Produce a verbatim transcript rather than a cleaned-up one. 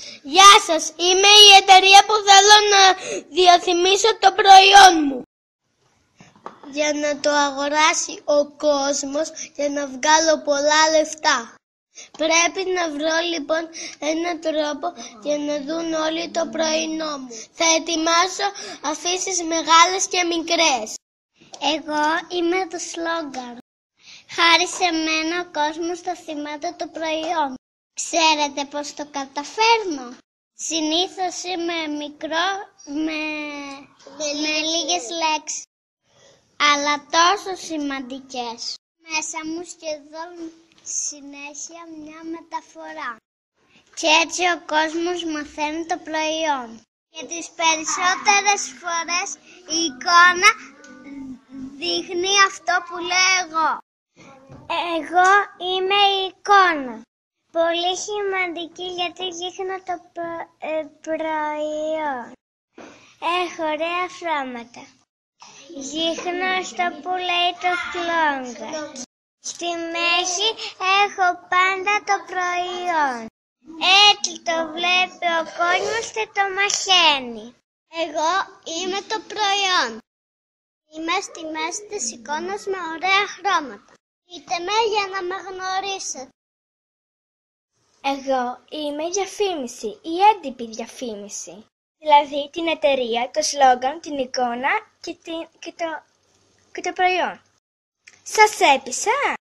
Γεια σας, είμαι η εταιρεία που θέλω να διαφημίσω το προϊόν μου. Για να το αγοράσει ο κόσμος και να βγάλω πολλά λεφτά. Πρέπει να βρω λοιπόν έναν τρόπο για να δουν όλοι το πρωινό μου. Θα ετοιμάσω αφήσεις μεγάλες και μικρές. Εγώ είμαι το σλόγγαν. Χάρη σε μένα ο κόσμος θα θυμάται το προϊόν. Ξέρετε πώς το καταφέρνω? Συνήθως είμαι μικρό με, με, με λίγες λέξεις, αλλά τόσο σημαντικές. Μέσα μου σχεδόν συνέχεια μια μεταφορά. Και έτσι ο κόσμος μαθαίνει το προϊόν. Και τις περισσότερες φορές η εικόνα δείχνει αυτό που λέω εγώ. Εγώ είμαι η εικόνα. Πολύ σημαντική γιατί δείχνω το προ... ε, προϊόν. Έχω ωραία χρώματα. Δείχνω στο που λέει το σλόγγαν. Στη μέση έχω πάντα το προϊόν. Έτσι το βλέπει ο κόσμος και το μαθαίνει. Εγώ είμαι το προϊόν. Είμαι στη μέση της εικόνας με ωραία χρώματα. Δείτε με για να με γνωρίσετε. Εγώ είμαι η διαφήμιση, η έντυπη διαφήμιση. Δηλαδή την εταιρεία, το σλόγγαν, την εικόνα και, την, και, το, και το προϊόν. Σας έπεισα?